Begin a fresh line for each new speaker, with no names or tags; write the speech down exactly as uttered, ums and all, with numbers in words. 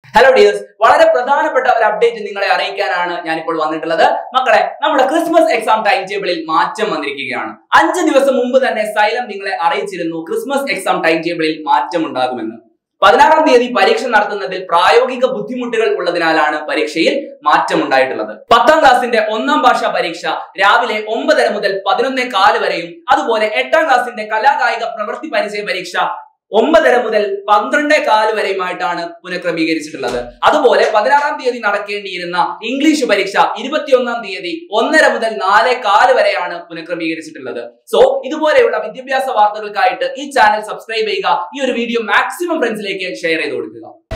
Hello dears, വളരെ പ്രധാനപ്പെട്ട ഒരു അപ്ഡേറ്റ് നിങ്ങളെ അറിയിക്കാനാണ് ഞാൻ ഇപ്പോൾ വന്നിട്ടുള്ളത്. മക്കളെ, നമ്മുടെ ക്രിസ്മസ് എക്സാം ടൈം ടേബിളിൽ മാറ്റം വന്നിരിക്കുകയാണ്. അഞ്ച് ദിവസം മുമ്പ് തന്നെ Xylem നിങ്ങളെ അറിയിച്ചിരുന്നു ക്രിസ്മസ് എക്സാം ടൈം ടേബിളിൽ മാറ്റം ഉണ്ടാകുമെന്ന്. പതിനാറാം തീയതി പരീക്ഷ നടത്തുന്നതിൽ പ്രായോഗിക ബുദ്ധിമുട്ടുകൾ ഉള്ളതിനാലാണ് പരീക്ഷയിൽ മാറ്റം ഉണ്ടായിട്ടുള്ളത്. പത്താം ക്ലാസിന്റെ ഒന്നാം ഭാഷാ പരീക്ഷ രാവിലെ ഒമ്പതര മുതൽ പതിനൊന്നേ കാല് വരെയും അതുപോലെ എട്ടാം ക്ലാസിന്റെ കലാകായിക പ്രവൃത്തി പരിചയ പരീക്ഷ ഒമ്പതര മുതൽ പന്ത്രണ്ടേ കാല് വരെയുമായിട്ടാണ് പുനഃക്രമീകരിച്ചിട്ടുള്ളത്. അതുപോലെ പതിനാറാം തീയതി നടക്കേണ്ടിയിരുന്ന ഇംഗ്ലീഷ് പരീക്ഷ ഇരുപത്തിയൊന്നാം തീയതി ഒന്നര മുതൽ നാലേ കാല് വരെയാണ് പുനഃക്രമീകരിച്ചിട്ടുള്ളത്. സോ ഇതുപോലെയുള്ള വിദ്യാഭ്യാസ വാർത്തകൾക്കായിട്ട് ഈ ചാനൽ സബ്സ്ക്രൈബ് ചെയ്യുക. ഈ ഒരു വീഡിയോ മാക്സിമം ഫ്രണ്ട്സിലേക്ക് ഷെയർ ചെയ്ത് കൊടുക്കുക.